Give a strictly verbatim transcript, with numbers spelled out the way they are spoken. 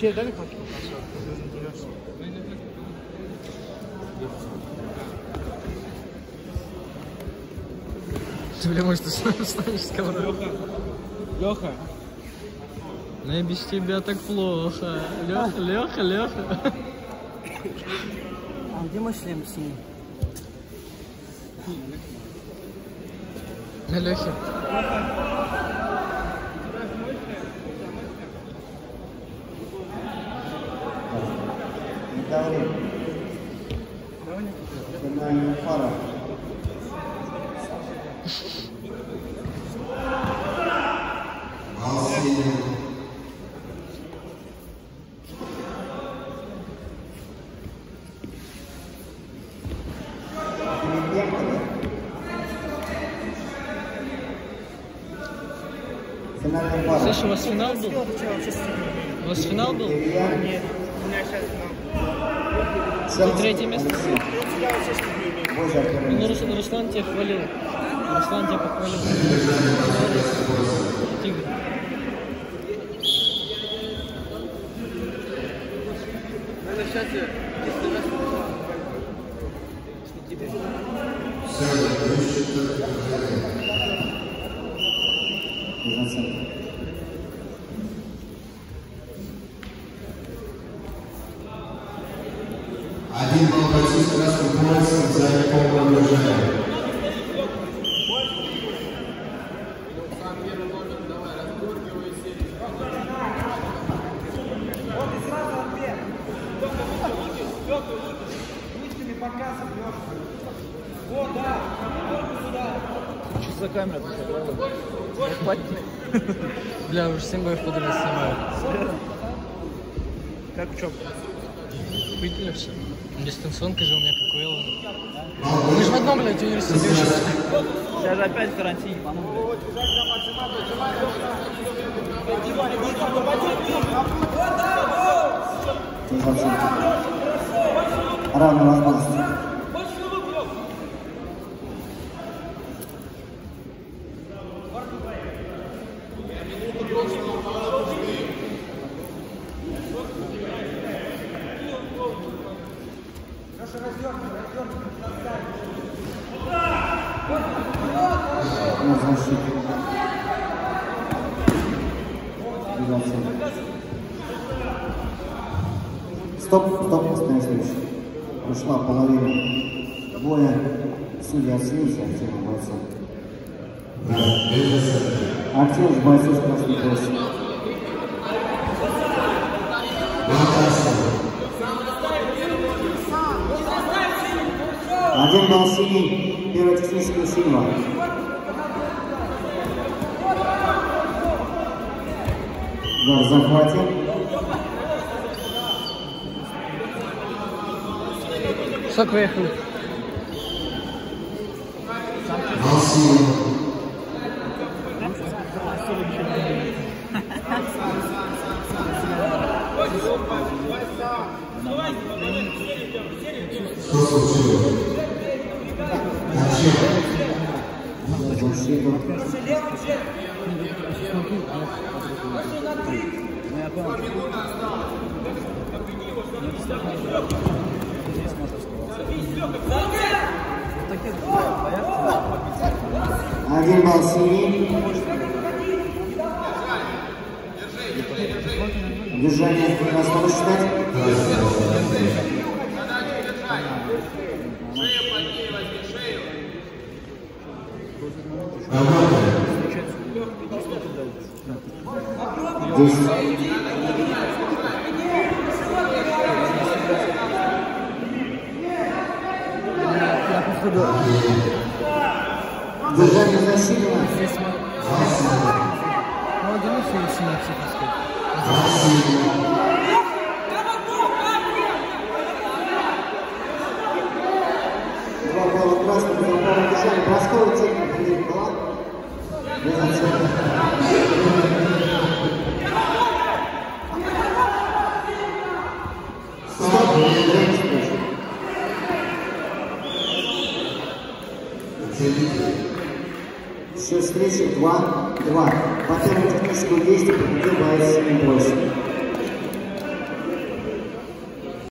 Тебе дали фотки показывать? Ты, бля, может, ты станешь с ковра? Леха! Леха! Ну и без тебя так плохо. Леха, Леха, Леха. А где мой шлем синий? На Лехе. Финальная фара. Слышь, у вас финал был? У вас финал был? Нет, у меня сейчас финал. Ты третье место? Ну, Руслан, Руслан тебя хвалил. Руслан тебя похвалил. Тигр. Надо сейчас... Один балл бойцу с красным поясом за неполное удержание. Что за камера тут? Бля, уже семь боев подряд снимаю. Как в чем? Видели все? Дистанционка же у меня как у Элвина. Мы же в одном, блядь, университете учимся. Сейчас же опять карантин, по-моему. Равная возможность. Стоп, стоп, оставим следующий. Ушла половина боя. Судья оценился активным бойцом. Актив бойцов с красным поясом. Один балл синий, первая техническая синего. Удар захватил. Сок выехал. Что случилось? Защиту. Один балл синий. Движение красного считать. Десять. Держание засилено. Молодец, все сниматься пускай. Два балла красных, два балла держания. Бросковый техник приедет была. Без оценки. Стоп, не спрашивай. Счет встречи два два. По первому техническому действию победил боец с синим поясом.